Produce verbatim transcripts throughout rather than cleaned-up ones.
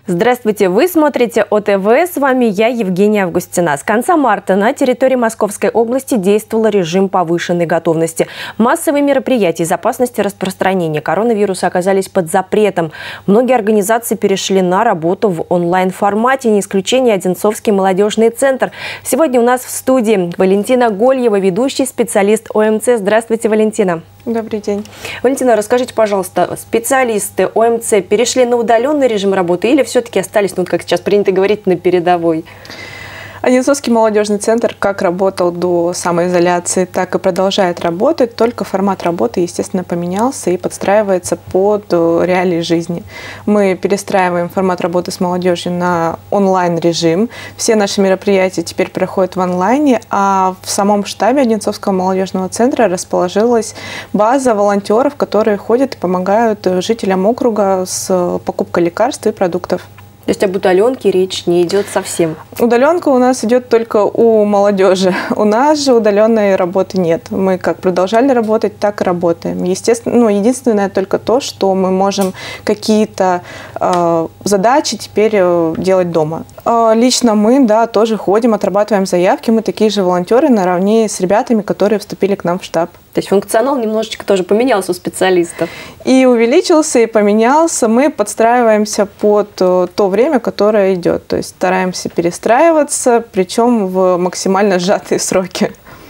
Здравствуйте, вы смотрите О Тэ Вэ, с вами я, Евгения Августина. С конца марта на территории Московской области действовал режим повышенной готовности. Массовые мероприятия из опасности распространения коронавируса оказались под запретом. Многие организации перешли на работу в онлайн-формате, не исключение Одинцовский молодежный центр. Сегодня у нас в студии Валентина Гольева, ведущий специалист О Эм Цэ. Здравствуйте, Валентина. Добрый день. Валентина, расскажите, пожалуйста, специалисты О Эм Цэ перешли на удаленный режим работы или все-таки остались, ну, как сейчас принято говорить, на передовой? Одинцовский молодежный центр как работал до самоизоляции, так и продолжает работать, только формат работы, естественно, поменялся и подстраивается под реалии жизни. Мы перестраиваем формат работы с молодежью на онлайн-режим. Все наши мероприятия теперь проходят в онлайне, а в самом штабе Одинцовского молодежного центра расположилась база волонтеров, которые ходят и помогают жителям округа с покупкой лекарств и продуктов. То есть об удаленке речь не идет совсем? Удаленка у нас идет только у молодежи. У нас же удаленной работы нет. Мы как продолжали работать, так и работаем. Естественно, ну, единственное только то, что мы можем какие-то э, задачи теперь э, делать дома. Э, лично мы, да, тоже ходим, отрабатываем заявки. Мы такие же волонтеры наравне с ребятами, которые вступили к нам в штаб. То есть функционал немножечко тоже поменялся у специалистов? И увеличился, и поменялся. Мы подстраиваемся под то время, которое идет. То есть стараемся перестраиваться, причем в максимально сжатые сроки.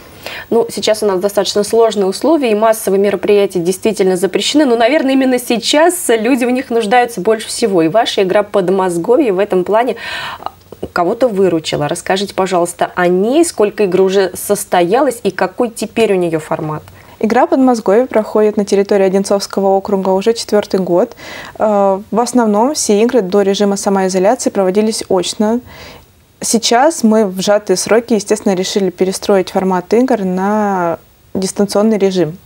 Ну, сейчас у нас достаточно сложные условия, и массовые мероприятия действительно запрещены. Но, наверное, именно сейчас люди в них нуждаются больше всего. И ваша игра «Подмосковье» в этом плане кого-то выручила. Расскажите, пожалуйста, о ней, сколько игр уже состоялось и какой теперь у нее формат? Игра «Подмосковье» проходит на территории Одинцовского округа уже четвертый год. В основном все игры до режима самоизоляции проводились очно. Сейчас мы в сжатые сроки, естественно, решили перестроить формат игр на дистанционный режим.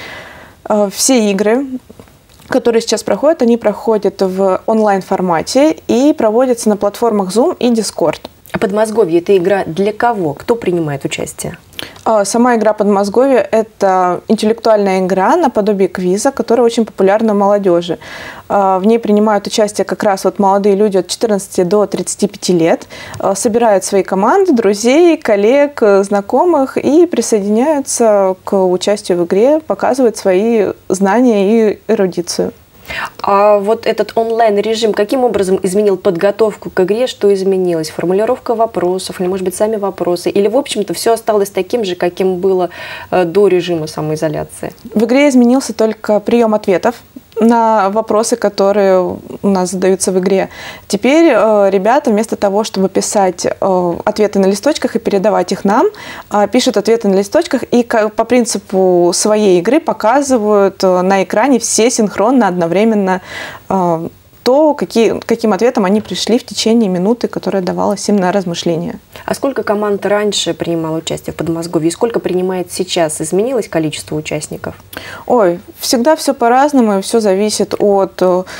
Все игры, которые сейчас проходят, они проходят в онлайн-формате и проводятся на платформах Zoom и Discord. А «Подмосковье» – это игра для кого? Кто принимает участие? Сама игра «Подмосковье» – это интеллектуальная игра наподобие квиза, которая очень популярна у молодежи. В ней принимают участие как раз вот молодые люди от четырнадцати до тридцати пяти лет, собирают свои команды, друзей, коллег, знакомых и присоединяются к участию в игре, показывают свои знания и эрудицию. А вот этот онлайн-режим каким образом изменил подготовку к игре? Что изменилось? Формулировка вопросов или, может быть, сами вопросы? Или, в общем-то, все осталось таким же, каким было до режима самоизоляции? В игре изменился только прием ответов на вопросы, которые у нас задаются в игре. Теперь э, ребята вместо того, чтобы писать э, ответы на листочках и передавать их нам, э, пишут ответы на листочках и как, по принципу своей игры показывают э, на экране все синхронно, одновременно э, то, какие, каким ответом они пришли в течение минуты, которая давалась им на размышления. А сколько команд раньше принимало участие в «Подмосковье» и сколько принимает сейчас? Изменилось количество участников? Ой, всегда все по-разному, все зависит от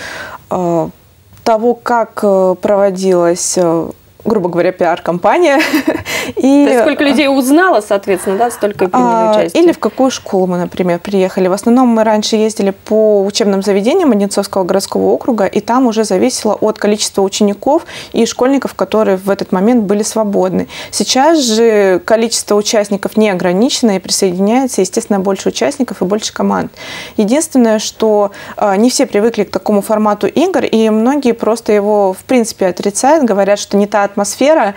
э, того, как проводилась, грубо говоря, пиар-компания. И... То есть сколько людей узнало, соответственно, да, столько приняли участие? Или в какую школу мы, например, приехали. В основном мы раньше ездили по учебным заведениям Одинцовского городского округа, и там уже зависело от количества учеников и школьников, которые в этот момент были свободны. Сейчас же количество участников не ограничено, и присоединяется, естественно, больше участников и больше команд. Единственное, что не все привыкли к такому формату игр, и многие просто его, в принципе, отрицают, говорят, что не та атмосфера.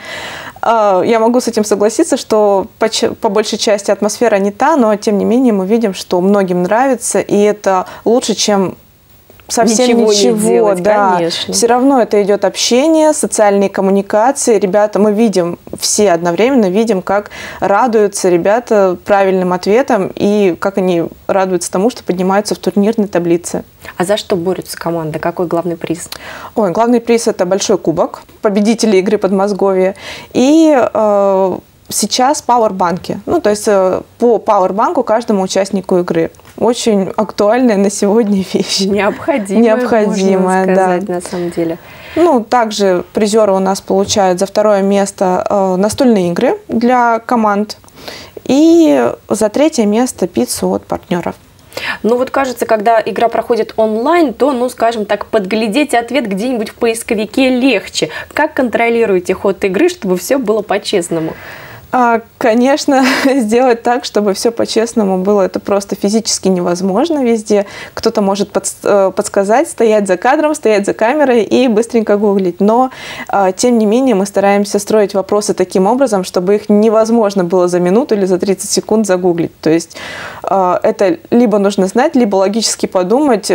Я могу с этим согласиться, что по, по большей части атмосфера не та, но тем не менее мы видим, что многим нравится, и это лучше, чем совсем ничего, ничего не делать, да. Конечно. Все равно это идет общение, социальные коммуникации. Ребята, мы видим, все одновременно видим, как радуются ребята правильным ответам и как они радуются тому, что поднимаются в турнирной таблице. А за что борются команды? Какой главный приз? Ой, главный приз – это большой кубок победителей игры «Подмосковье». И э, сейчас пауэрбанки. Ну, то есть э, по пауэрбанку каждому участнику игры. Очень актуальная на сегодня вещь. Необходимая, Необходимая, можно сказать, да. на самом деле. Ну, также призеры у нас получают за второе место э, настольные игры для команд. И за третье место пиццу от партнеров. Ну вот кажется, когда игра проходит онлайн, то, ну скажем так, подглядеть ответ где-нибудь в поисковике легче. Как контролируете ход игры, чтобы все было по-честному? Конечно, сделать так, чтобы все по-честному было, это просто физически невозможно везде. Кто-то может подсказать, стоять за кадром, стоять за камерой и быстренько гуглить. Но, тем не менее, мы стараемся строить вопросы таким образом, чтобы их невозможно было за минуту или за тридцать секунд загуглить. То есть это либо нужно знать, либо логически подумать,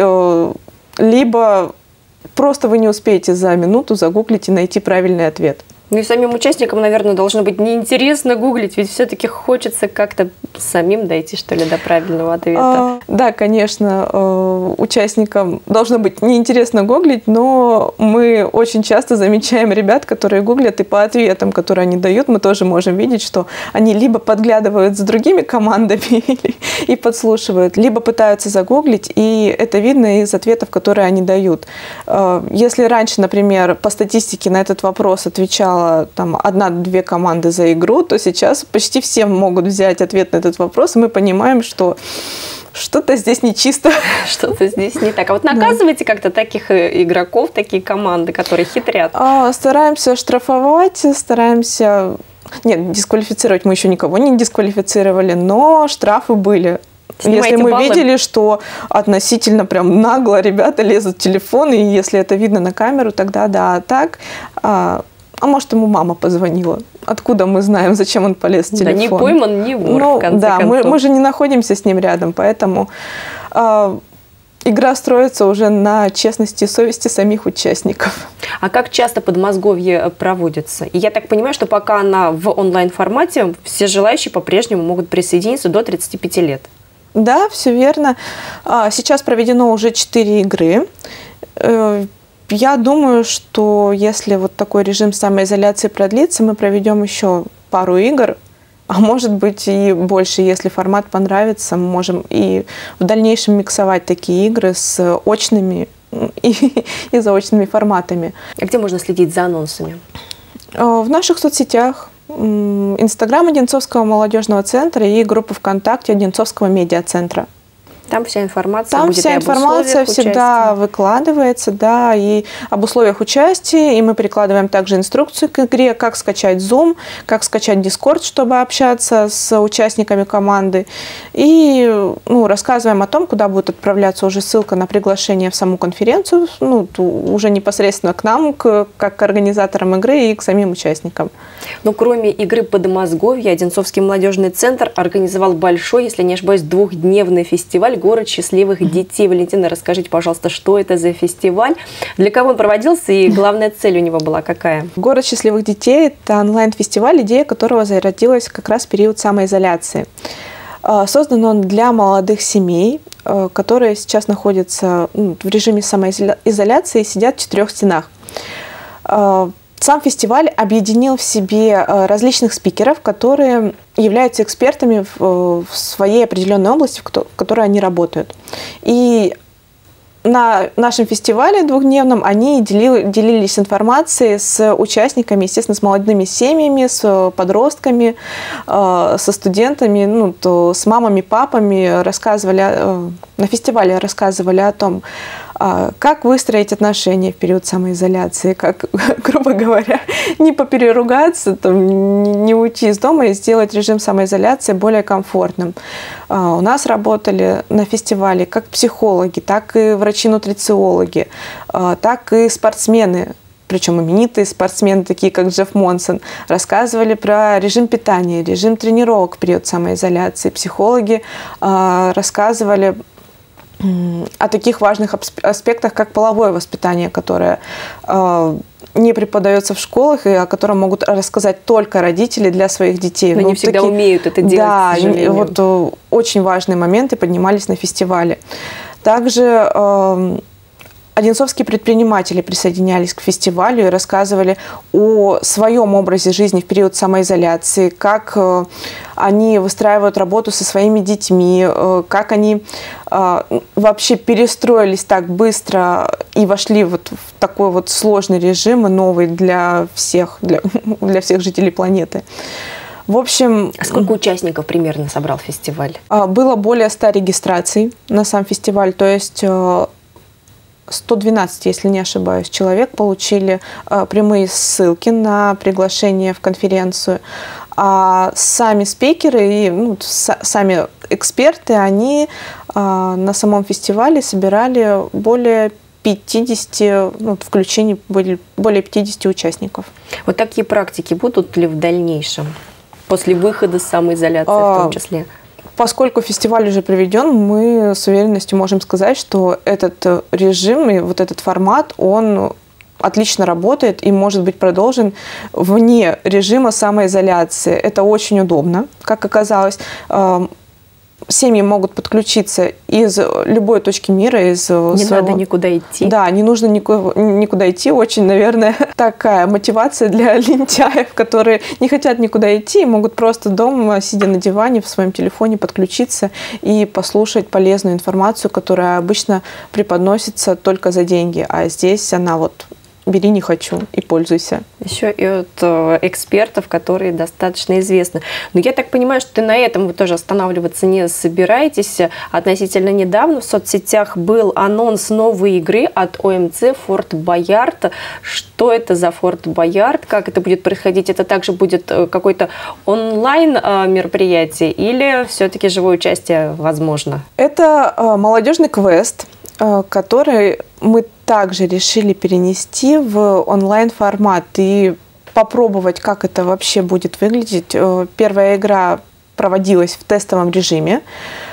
либо просто вы не успеете за минуту загуглить и найти правильный ответ. Ну и самим участникам, наверное, должно быть неинтересно гуглить, ведь все-таки хочется как-то самим дойти, что ли, до правильного ответа. А, да, конечно, участникам должно быть неинтересно гуглить, но мы очень часто замечаем ребят, которые гуглят, и по ответам, которые они дают, мы тоже можем видеть, что они либо подглядывают за другими командами и подслушивают, либо пытаются загуглить, и это видно из ответов, которые они дают. Если раньше, например, по статистике на этот вопрос отвечала там одна-две команды за игру, то сейчас почти все могут взять ответ на этот вопрос, и мы понимаем, что что-то здесь нечисто. Что-то здесь не так. А вот наказываете да. как-то таких игроков, такие команды, которые хитрят? А, стараемся штрафовать, стараемся... Нет, дисквалифицировать мы еще никого не дисквалифицировали, но штрафы были. Снимаете если мы баллы? видели, что относительно прям нагло ребята лезут в телефон, и если это видно на камеру, тогда да. А так... А, А может, ему мама позвонила. Откуда мы знаем, зачем он полез в телефон? Да не пойман, не вор, ну, в конце да, концов. Мы, мы же не находимся с ним рядом, поэтому э, игра строится уже на честности и совести самих участников. А как часто подмозговье проводится? И я так понимаю, что пока она в онлайн-формате, все желающие по-прежнему могут присоединиться до тридцати пяти лет. Да, все верно. Сейчас проведено уже четыре игры. Я думаю, что если вот такой режим самоизоляции продлится, мы проведем еще пару игр, а может быть и больше, если формат понравится, мы можем и в дальнейшем миксовать такие игры с очными и, и заочными форматами. А где можно следить за анонсами? В наших соцсетях. Инстаграм Одинцовского молодежного центра и группа ВКонтакте Одинцовского медиацентра. Там вся информация Там будет вся и об информация всегда участия. выкладывается, да, и об условиях участия, и мы прикладываем также инструкцию к игре, как скачать Zoom, как скачать Discord, чтобы общаться с участниками команды, и ну, рассказываем о том, куда будет отправляться уже ссылка на приглашение в саму конференцию, ну, уже непосредственно к нам, к, как к организаторам игры и к самим участникам. Но кроме игры «Подмозговье», Одинцовский молодежный центр организовал большой, если не ошибаюсь, двухдневный фестиваль «Город счастливых детей». Валентина, расскажите, пожалуйста, что это за фестиваль, для кого он проводился и главная цель у него была какая? «Город счастливых детей» – это онлайн-фестиваль, идея которого зародилась как раз в период самоизоляции. Создан он для молодых семей, которые сейчас находятся в режиме самоизоляции и сидят в четырех стенах. Сам фестиваль объединил в себе различных спикеров, которые являются экспертами в своей определенной области, в которой они работают. И на нашем фестивале двухдневном они делили, делились информацией с участниками, естественно, с молодыми семьями, с подростками, со студентами, ну, то с мамами, папами, рассказывали, на фестивале рассказывали о том, как выстроить отношения в период самоизоляции, как, грубо говоря, не попереругаться, там, не уйти из дома и сделать режим самоизоляции более комфортным. У нас работали на фестивале как психологи, так и врачи-нутрициологи, так и спортсмены, причем именитые спортсмены, такие как Джефф Монсон, рассказывали про режим питания, режим тренировок в период самоизоляции. Психологи рассказывали о таких важных аспектах, как половое воспитание, которое э, не преподается в школах и о котором могут рассказать только родители для своих детей. Но ну, не всегда такие, умеют это делать, да, к сожалению. Вот э, очень важные моменты поднимались на фестивале. Также э, одинцовские предприниматели присоединялись к фестивалю и рассказывали о своем образе жизни в период самоизоляции, как э, они выстраивают работу со своими детьми, э, как они э, вообще перестроились так быстро и вошли вот в такой вот сложный режим, новый для всех, для, для всех жителей планеты. В общем... А сколько участников примерно собрал фестиваль? Было более ста регистраций на сам фестиваль, то есть сто двенадцать, если не ошибаюсь, человек получили прямые ссылки на приглашение в конференцию. А сами спикеры и ну, сами эксперты, они на самом фестивале собирали более пятидесяти, ну, в включении были более пятидесяти участников. Вот такие практики будут ли в дальнейшем, после выхода с самоизоляции а, в том числе? Поскольку фестиваль уже проведен, мы с уверенностью можем сказать, что этот режим и вот этот формат, он отлично работает и может быть продолжен вне режима самоизоляции. Это очень удобно, как оказалось. Семьи могут подключиться из любой точки мира, из не своего... надо никуда идти. Да, не нужно никуда, никуда идти. Очень, наверное, такая мотивация для лентяев, которые не хотят никуда идти, могут просто дома, сидя на диване, в своем телефоне подключиться и послушать полезную информацию, которая обычно преподносится только за деньги. А здесь она вот... бери не хочу и пользуйся. Еще и от экспертов, которые достаточно известны. Но я так понимаю, что на этом вы тоже останавливаться не собираетесь. Относительно недавно в соцсетях был анонс новой игры от о эм цэ Форт Боярд. Что это за Форт Боярд? Как это будет происходить? Это также будет какое-то онлайн мероприятие или все-таки живое участие возможно? Это молодежный квест, который мы также решили перенести в онлайн-формат и попробовать, как это вообще будет выглядеть. Первая игра проводилась в тестовом режиме.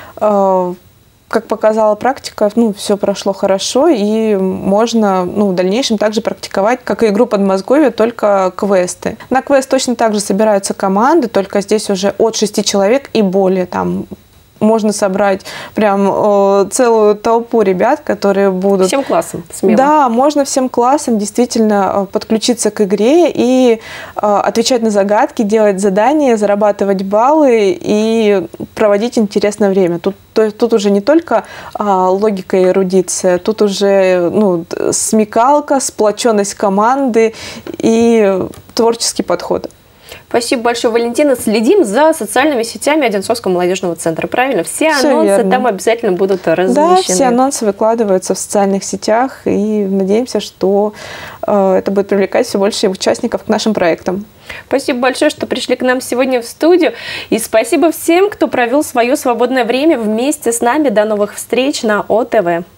Как показала практика, ну, все прошло хорошо, и можно ну, в дальнейшем также практиковать, как и игру Подмосковья, только квесты. На квест точно так же собираются команды, только здесь уже от шести человек и более, там, можно собрать прям э, целую толпу ребят, которые будут... Всем классом, смело. Да, можно всем классом действительно подключиться к игре и э, отвечать на загадки, делать задания, зарабатывать баллы и проводить интересное время. Тут, то, тут уже не только э, логика и эрудиция, тут уже ну, смекалка, сплоченность команды и творческий подход. Спасибо большое, Валентина. Следим за социальными сетями Одинцовского молодежного центра. Правильно? Все, все анонсы верно. Там обязательно будут размещены. Да, все анонсы выкладываются в социальных сетях. И надеемся, что э, это будет привлекать все больше участников к нашим проектам. Спасибо большое, что пришли к нам сегодня в студию. И спасибо всем, кто провел свое свободное время вместе с нами. До новых встреч на о тэ вэ.